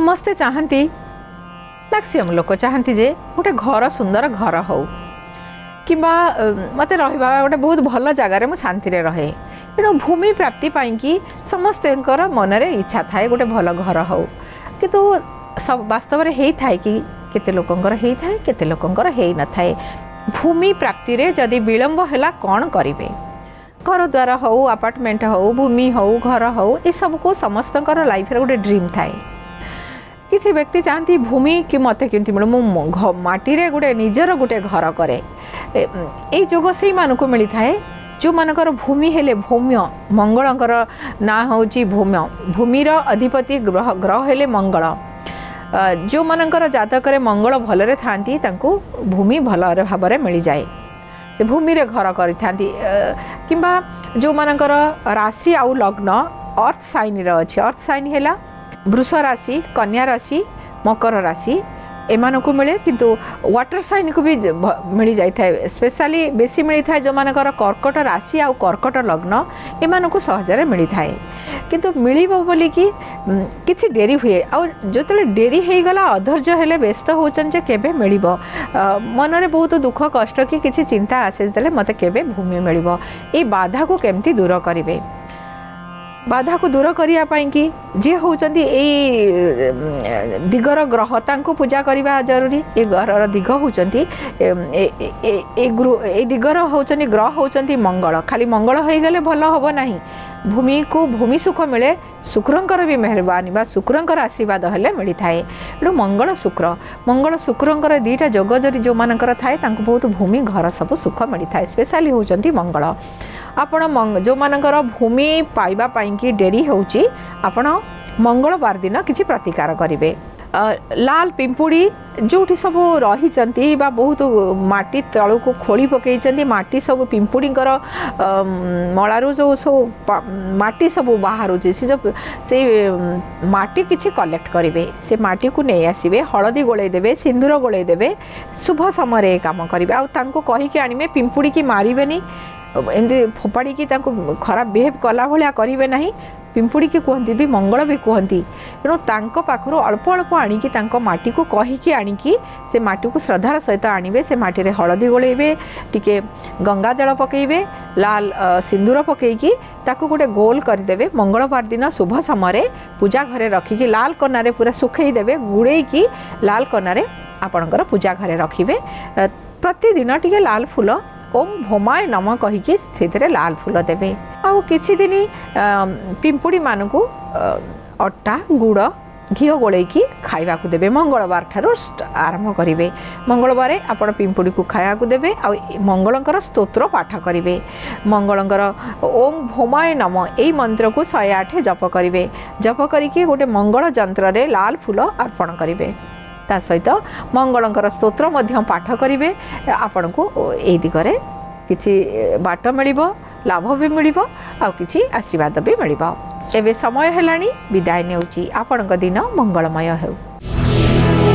समस्ते चाहती मैक्सिमम लोक चाहती जे गोटे घर सुंदर घर हो कि मत रहा गोटे बहुत भल जगार मुझे शांति रहे तेणु भूमि प्राप्ति पाई समस्त मन में इच्छा थाए गोटे भल घर हो किंतु सब वास्तव में होता है कि केते लोकंकर होता है केते लोकंकर हो न थाए। भूमि प्राप्ति रे जदि विलंब है कौन करेंगे घर द्वार हो अपार्टमेंट हो भूमि हो घर हो ये सब को समस्त लाइफ गोटे ड्रीम थाए। किसी व्यक्ति चाहती भूमि कि मत केमती मिले मु माटी रे गोटे निजर गोटे घर करे ये जोग से मानक मिलता है जो मानकर भूमि हेले भौम्य मंगलंकर ना हूँ भौम्य भूमिर अधिपति ग्रह ग्रह हेले मंगल जो मानकर जातक मंगल भलरे थांती तांको भूमि भल भाव में मिल जाए से भूमि रे घर करि थांती किंबा जो मानकर राशि आउ लग्न अर्थ साइन रे अछि अर्थ साइन हेला वृष राशि कन्या राशि मकर राशि एमानकु मिले किंतु वाटर साइन को भी मिल जाए स्पेशली बेसी मिलता है जो मानकर कर्कट राशि आउ कर्कट लग्न एमानकु सहजरे मिलता है किंतु मिलिबो बोली कि किछि डेरी हुए आ जो डेरी हो गला अधैर्य हेले व्यस्त होचन जे केबे मिलिबो मन रे बहुत दुख कष्ट कि किछि चिंता आसे जले मते केबे भूमि मिलिबो ए बाधा को केमती दूर करिवे बाधा को दूर करिया पाई कि जे होचंदी ए दिगर ग्रह तांको पूजा करबा जरूरी ए ग्रहर दिग होचंदी ए दिगर होचंदी ग्रह होचंदी मंगल खाली मंगल हो गले भल हबो नाही भूमि को भूमि सुख मिले शुक्रंकर भी मेहरबानी बा शुक्रंकर आशीर्वाद हेले मिली थाए एडो मंगल शुक्रंकर दीटा जोग जरी जो मानकर थाए तांको बहुत भूमि घर सब सुख मिली थाए स्पेशली होचंदी मंगल आपण जो मानकर भूमि पाइबा पाई कि डेरी होची आपण मंगलवार दिन किछि प्रतिकार करिवे लाल पिंपुड़ी जोठी सब रही बहुत माटी तलू को खोली पकई माटी सब पिंपुड़ीकर मलारू जो सब माटी सब बाहर से माटी किछि कलेक्ट करेंगे से माटी को नहीं आसबे हलदी गोले देवे सिंदूर गोले देवे शुभ समय काम करेंगे आउ कहीकि आनिबे पिंपुड़ी की मारिबेनी एमती फोपाड़ी की खराब बिहेव कला भाया करेंगे ना पिंपुड़ी की कहती भी मंगल भी कहती तेणु पाखर अल्प अल्प आणिकी माटी को कहीकि आणिकी से माटी को श्रद्धार सहित आणवे से माटी रे हलदी गोलेबे टिके गंगा जल पकेबे लाल सिंदूर पकईकी ताकू गोटे गोल करदेवे मंगलवार दिन शुभ समय पूजा घरे रखिकी लाल कनारे पूरा सुखई देवे गुड़ेकी लाल कनारे आपणकर पूजा घरे रखिबे प्रतिदिन टिके लाल फूल ओम भोमाय नम कहीकि से लाल फूल देवे आउ किछि दिन पिंपुड़ी मानकु अट्टा गुड़ घी गोलेकी खाइबा को देवे मंगलवार ठारो आरंभ करेंगे मंगलवार आपण पिंपुड़ी को खाया को देवे आ मंगलंकर स्तोत्र पाठ करेंगे मंगलंकर ओम भोमाय नम यही मंत्र को 108 जप करेंगे जप करके गोटे मंगल जंत्र रे लाल फूल अर्पण करेंगे ता सहित मंगलंकर स्तोत्र मध्य पाठ करेंगे आपण को ए दिगरे किछि बाट मिलिबो लाभ भी मिलिबो आ किछि आशीर्वाद भी मिलिबो एबे समय हेलानी विदाय नेउची आपणक दिन मंगलमय हेउ।